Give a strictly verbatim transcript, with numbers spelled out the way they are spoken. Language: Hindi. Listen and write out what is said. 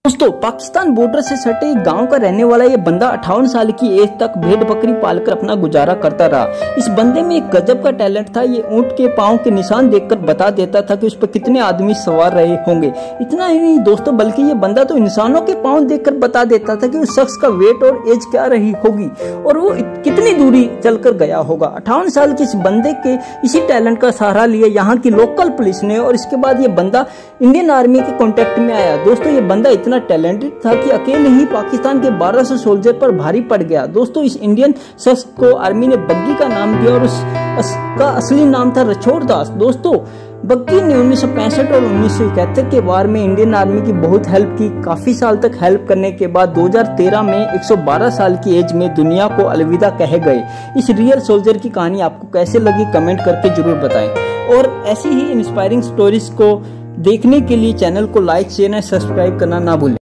दोस्तों, पाकिस्तान बॉर्डर से सटे एक गांव का रहने वाला ये बंदा अट्ठावन साल की एज तक भेड़ बकरी पालकर अपना गुजारा करता रहा। इस बंदे में एक गजब का टैलेंट था। ये ऊंट के पांव के निशान देखकर बता देता था कि उस पर कितने आदमी सवार रहे होंगे। इतना ही नहीं दोस्तों, बल्कि ये बंदा तो इंसानों के पांव देखकर बता देता था कि उस शख्स का वेट और एज क्या रही होगी और वो कितनी दूरी चलकर गया होगा। अट्ठावन साल के इस बंदे के इसी टैलेंट का सहारा लिया यहाँ की लोकल पुलिस ने और इसके बाद ये बंदा इंडियन आर्मी के कॉन्टेक्ट में आया। दोस्तों, ये बंदा इतना टैलेंटेड था कि अकेले ही पाकिस्तान के बारह सौ सोल्जर पर भारी पड़ गया। दोस्तों, इस इंडियन शख्स को आर्मी ने बग्गी का नाम दिया और उसका असली नाम था रणछोड़ दास। दोस्तों, बग्गी ने उन्नीस सौ पैंसठ और उन्नीस सौ इकहत्तर के वार में इंडियन आर्मी की बहुत हेल्प की। काफी साल तक हेल्प करने के बाद दो हज़ार तेरह में एक सौ बारह साल की एज में दुनिया को अलविदा कहे गए। इस रियल सोल्जर की कहानी आपको कैसे लगी कमेंट करके जरूर बताएं और ऐसी ही इंस्पायरिंग स्टोरीज को देखने के लिए चैनल को लाइक शेयर और सब्सक्राइब करना ना भूलें।